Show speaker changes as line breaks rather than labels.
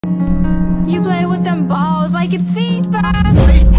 You play with them balls like it's FIFA.